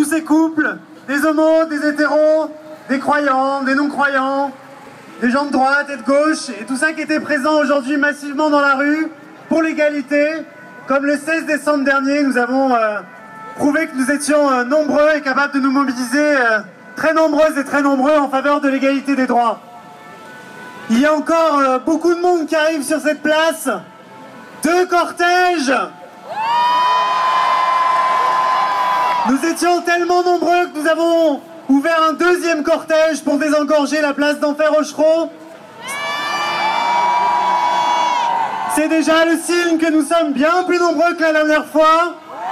tous ces couples, des homos, des hétéros, des croyants, des non-croyants, des gens de droite et de gauche, et tout ça qui était présent aujourd'hui massivement dans la rue pour l'égalité. Comme le 16 décembre dernier, nous avons prouvé que nous étions nombreux et capables de nous mobiliser très nombreuses et très nombreux en faveur de l'égalité des droits. Il y a encore beaucoup de monde qui arrive sur cette place. 2 cortèges. Nous étions tellement nombreux que nous avons ouvert un 2e cortège pour désengorger la place d'Enfer Rochereau. C'est déjà le signe que nous sommes bien plus nombreux que la dernière fois.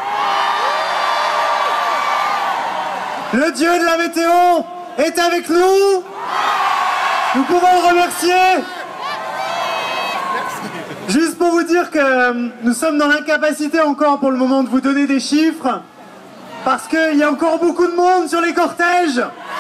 Le dieu de la météo est avec nous. Nous pouvons le remercier. Juste pour vous dire que nous sommes dans l'incapacité encore pour le moment de vous donner des chiffres, parce qu'il y a encore beaucoup de monde sur les cortèges.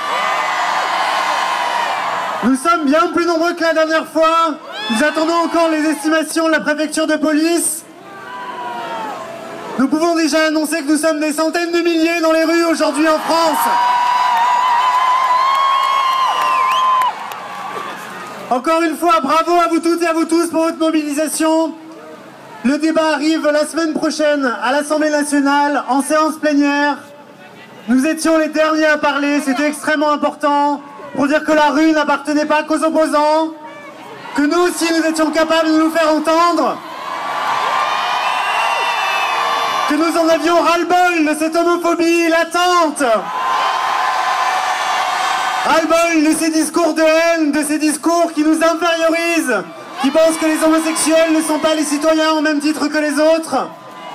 Nous sommes bien plus nombreux que la dernière fois. Nous attendons encore les estimations de la préfecture de police. Nous pouvons déjà annoncer que nous sommes des centaines de milliers dans les rues aujourd'hui en France. Encore une fois, bravo à vous toutes et à vous tous pour votre mobilisation. Le débat arrive la semaine prochaine à l'Assemblée nationale en séance plénière. Nous étions les derniers à parler, c'était extrêmement important pour dire que la rue n'appartenait pas qu'aux opposants, que nous aussi nous étions capables de nous faire entendre, que nous en avions ras-le-bol de cette homophobie latente, ras-le-bol de ces discours de haine, de ces discours qui nous infériorisent, qui pensent que les homosexuels ne sont pas les citoyens au même titre que les autres.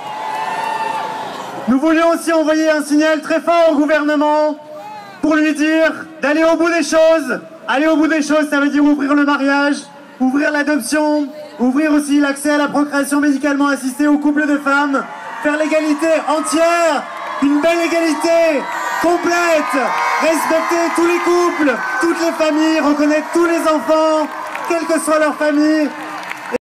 Nous voulions aussi envoyer un signal très fort au gouvernement pour lui dire d'aller au bout des choses. Aller au bout des choses, ça veut dire ouvrir le mariage, ouvrir l'adoption, ouvrir aussi l'accès à la procréation médicalement assistée aux couples de femmes, faire l'égalité entière, une belle égalité complète, respecter tous les couples, toutes les familles, reconnaître tous les enfants, quelle que soit leur famille,